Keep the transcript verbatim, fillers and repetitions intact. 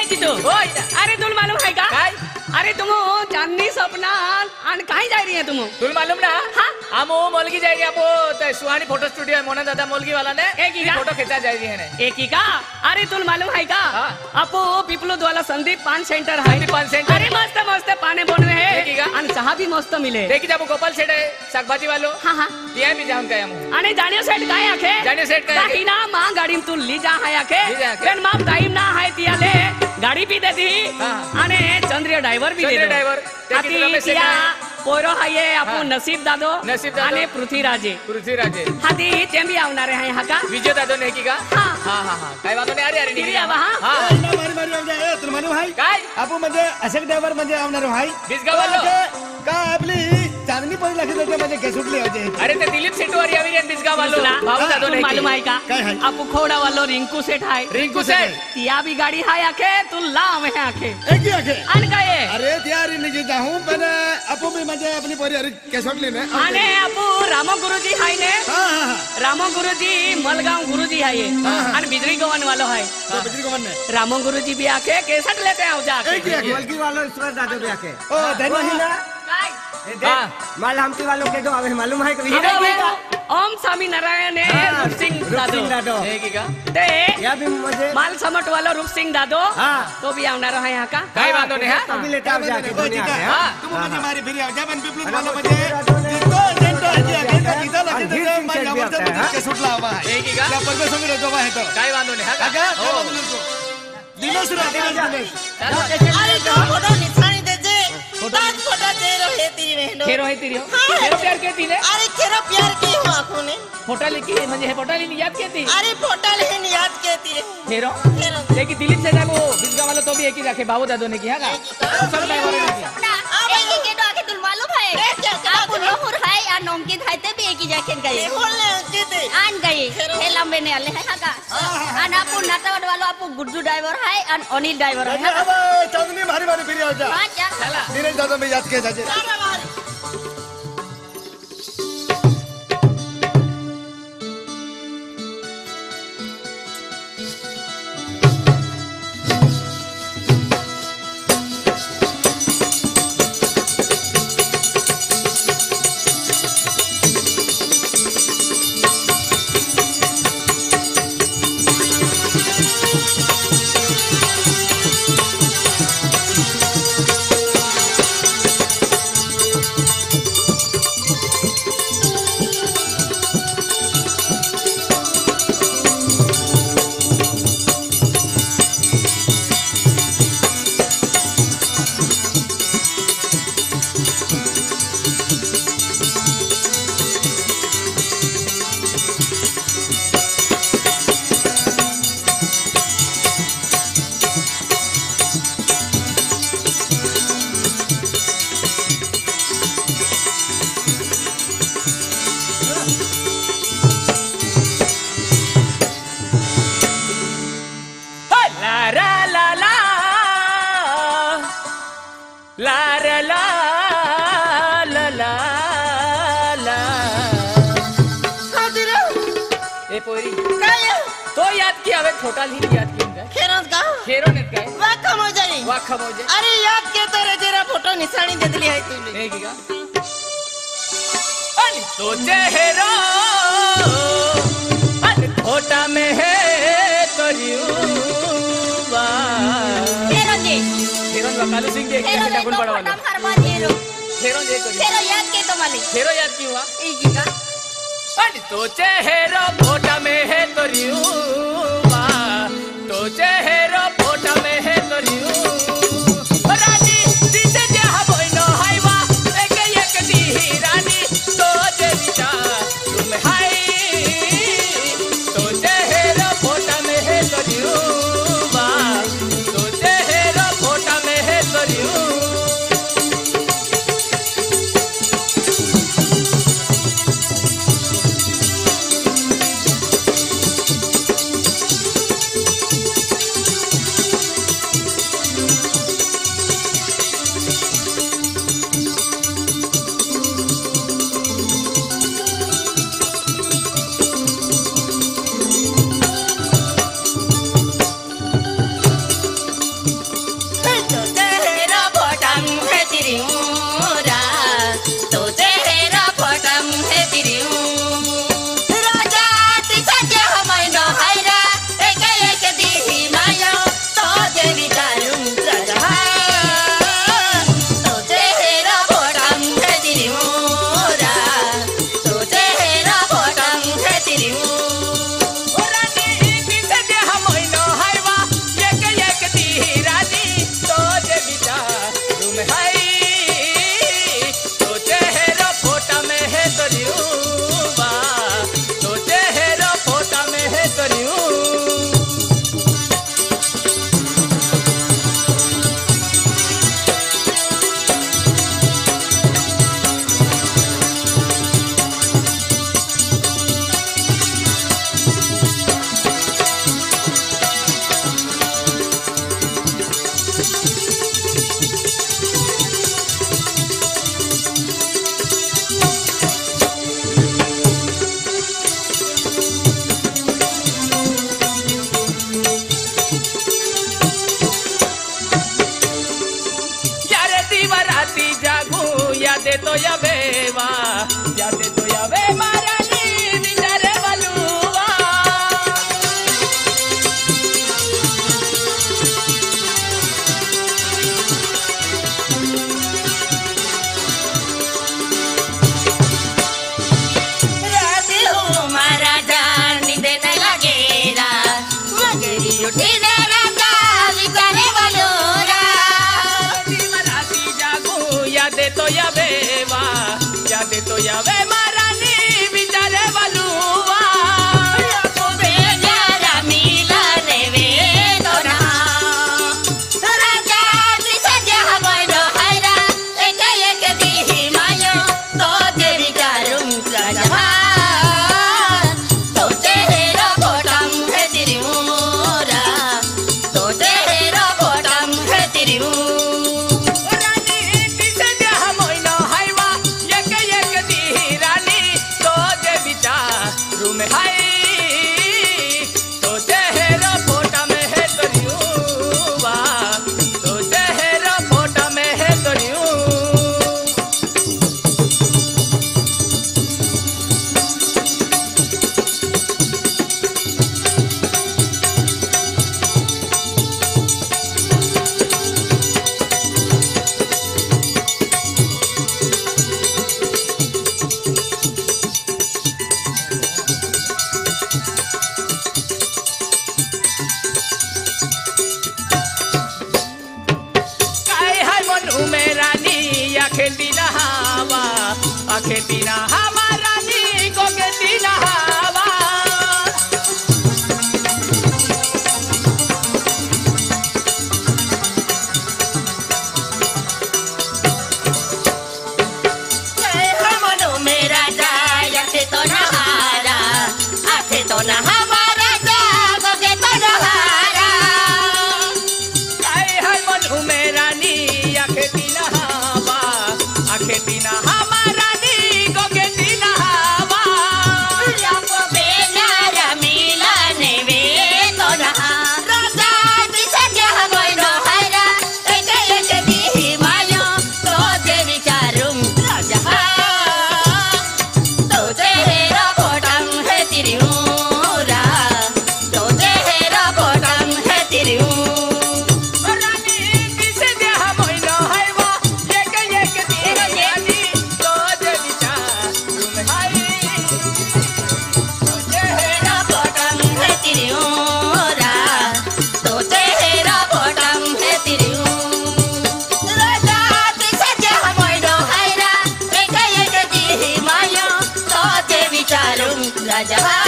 की तू अरे तुम मालूम है का अरे तुम चांदनी सपना आन कहीं जा रही है तुम तुम मालूम ना हाँ हम वो मोलगी जाएगी आप वो सुहानी फोटो स्टूडियो है मोना दादा मोलगी वाला ने एक ही का फोटो खींचा जाएगी है एक ही का अरे तुम मालूम है का हाँ। आपो पिपलो द्वाला संदीप पान सेंटर है पान सेंटर अरे मस्त मस्त पाने बनवे है एक ही का अन चाह भी मस्त मिले देखी जब गोपाल सेठ है शाकभाजी वालो हाँ हाँ ये भी जाऊं का हम अने जानियो सेठ काय आखे जानियो सेठ काय ताकि ना मां गाड़ी में तू ली जा है आखे ली जा आखे। पेन मां टाइम ना है तियाले गाड़ी भी दे दी हाँ। अने चंद्रिया ड्राइवर भी दे दो ड्राइवर हाथी तिया पोरो है ये आपो नसीब दादो नसीब दादो अने पृथ्वीराजे पृथ्वीराजे हाथी तेम भी आवनारे हैं यहाँ का विजय दादो ने की का हाँ हाँ हाँ हाँ काय बात नहीं अरे अरे तिरी आवा हाँ हाँ मारी मारी आम जाए तुम मालूम है काय आपू म्हणजे अशोक ड्रायव्हर म्हणजे आवणार भाई बिस्गा वालो का आपली चांदनी पडी लागली होते म्हणजे केस उठले होते अरे ते दिलीप सेठ वाली आवी रे बिस्गा वालो भाऊ दादो ने मालूम है का काय है आपको खोड़ा वालो रिंकू सेठ है रिंकू सेठ तिया भी गाड़ी है आखे तू लाव है आखे एक ही आखे अन का ये अरे त्यारी निघी जाऊं पण आपू मी म्हणजे आपली पोरी अरे केस उठली ने अने आपू रामो गुरुजी है ने हां हां रामो गुरुजी मलगांव गुरुजी है ये अन बिजली गवन वालो है तो बिजली गवन ने रामो गुरुजी भी आके केसट लेते हैं जाके एक ही आखे मोलगी वालों ईश्वर दादो भी आके ओ धन्यवाद हाँ माल हमती वालों के दो हमें मालूम है कभी ओम स्वामी नारायण है रूप सिंह दादो दादो एक ही का ते या भी मुझे माल समट वाला रूप सिंह दादो हाँ तो भी आवनारा है यहाँ का काय बांधो ने तो भी लेता हूँ जाके दुनिया में हां तुम म्हणजे मारी फिरी आजा पण पिपलू वाला म्हणजे जितो जेंटो आहे आगे का गीता लागते ते माझ्या आवडते म्हणजे केस उठला हवा आहे एक ही का या परगो संग रहतो आहे तो काय बांधो ने काका काय बांधलो तो दिवस रा दिवस अरे जो फोटो निशानी दे दे ताज फोटो दे रहे तेरी बहनों खेरो है तेरी खेरो प्यार के तीने अरे तेरा प्यार की हो आंखों ने फोटा लिखी म्हणजे हे फोटा लिखी याद केती अरे फोटो लेने याद कहती है खेरो खेरो लेकिन दिलीप से जाको बिजगा वाला तो भी एक ही रखे बाबू दादो ने किया का सब ड्राइवर ने किया अब ये के तो आके तुम मालूम है आप लोहर है या नमकीन है ते भी एक ही जाके गए बोलने जीते आन गए हे लंबे ने आले है का आन आपको नाटावड वाला आपको गुड्डू ड्राइवर है और अनिल ड्राइवर है अब चांदनी मारी मारी फिरी आजा हां जा चला दिनेश दादा मी याद के जाजे छोटा ली याद किया खेरों का खेरो ने का वाह कम हो जाई वाह खम हो जाए अरे याद के तेरे तेरा फोटो निशानी दे दिली है तूने एक का अन तो चेहरा अन छोटा में है करियुवा खेरो जी खेरो कालू सिंह के खेरो क्या गुण बड़ा वाला हरवा खेरो खेरो जे करियो खेरो याद के तो मालिक खेरो याद की हुआ एक का अन तो चेहरा फोटा में है करियुवा तो चेहरा फोटा में है करियुवा रानी दिसे जहा बोइनो हाईवा एक एक दी रानी तो जेता तुम हाय तो चेहरा फोटा में है करियुवा तो चेहरा फोटा में है करियुवा तो या बेवा यादे तो या वे महारानी विचारे बलुआ यादे तो या बेवा यादे तो या वे महारानी विचारे बलुआ को बेजारा मिला रे वे तोरा राजा विसजा हवनो हैरा एक एक दी मायो तो तेरी करूं राजा तो तेरा कोटम है तेरी मोरा तो तेरा कोटम है तेरी में हाय तो चेहरा फोटा में है तोरियुवा तो चेहरा फोटा में है तोरियु खेती ना हवा खेती ना हमारा नी को खेती ना हवा हमनो मेरा जाया के तो ना हारा आखे तो ना हमारा जागो के तो ना हारा आए हर मनु मेरा नी खेती ना खेती ना हमारा नी को खेती ना हवा को बेनारा मिला ने वे तो ना राजा विसजा हवनो हैरा एक एक दी मायो तो तेरी करूं राजा तो तेरा कोटम है तेरी मोरा तो तेरा कोटम है तेरी राजा